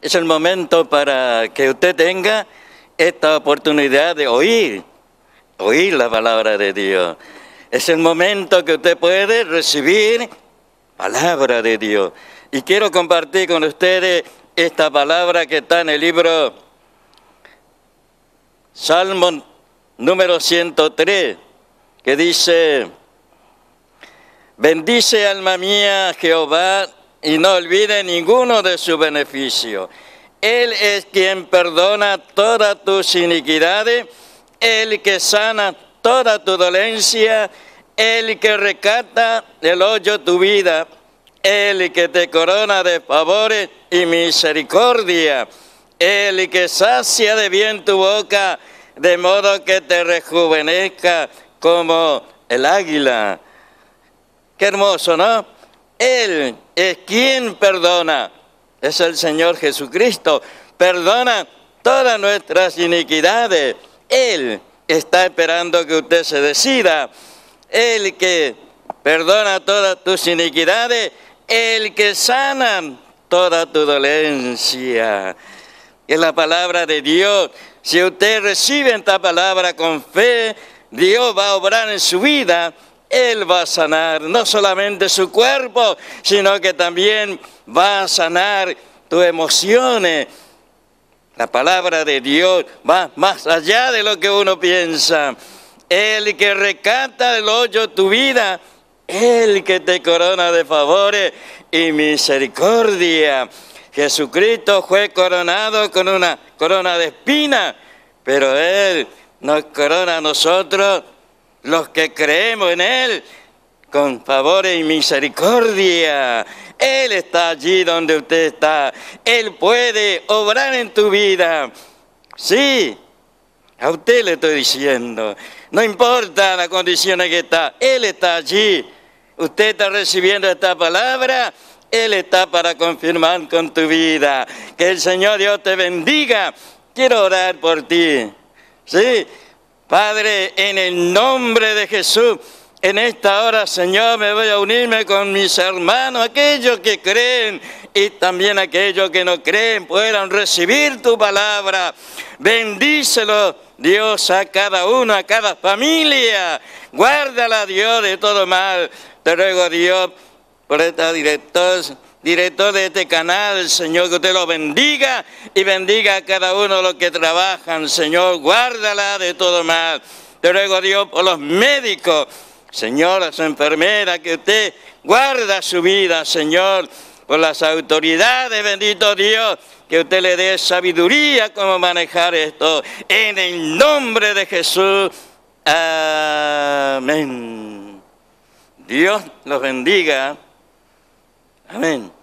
es el momento para que usted tenga esta oportunidad de oír la palabra de Dios. Es el momento que usted puede recibir palabra de Dios. Y quiero compartir con ustedes esta palabra que está en el libro Salmo número 103, que dice: bendice alma mía Jehová y no olvide ninguno de sus beneficios. Él es quien perdona todas tus iniquidades, el que sana toda tu dolencia, el que rescata del hoyo tu vida, el que te corona de favores y misericordia, el que sacia de bien tu boca, de modo que te rejuvenezca como el águila. Qué hermoso, ¿no? Él es quien perdona, es el Señor Jesucristo, perdona todas nuestras iniquidades. Él está esperando que usted se decida. El que perdona todas tus iniquidades, el que sana toda tu dolencia. Es la palabra de Dios. Si usted recibe esta palabra con fe, Dios va a obrar en su vida. Él va a sanar no solamente su cuerpo, sino que también va a sanar tus emociones. La palabra de Dios va más allá de lo que uno piensa. El que rescata del hoyo tu vida, el que te corona de favores y misericordia. Jesucristo fue coronado con una corona de espinas, pero Él nos corona a nosotros, los que creemos en Él, con favores y misericordia. Él está allí donde usted está. Él puede obrar en tu vida. Sí, a usted le estoy diciendo. No importa las condiciones que está, Él está allí. Usted está recibiendo esta palabra, Él está para confirmar con tu vida. Que el Señor Dios te bendiga. Quiero orar por ti. Sí, Padre, en el nombre de Jesús, en esta hora, Señor, me voy a unirme con mis hermanos, aquellos que creen y también aquellos que no creen, puedan recibir tu palabra. Bendícelo, Dios, a cada uno, a cada familia. Guárdala, Dios, de todo mal. Te ruego, Dios, por este director de este canal, Señor, que usted lo bendiga y bendiga a cada uno de los que trabajan, Señor. Guárdala de todo mal. Te ruego, Dios, por los médicos, Señor, las enfermeras, que usted guarda su vida, Señor, por las autoridades, bendito Dios, que usted le dé sabiduría cómo manejar esto. En el nombre de Jesús. Amén. Dios los bendiga. Amén.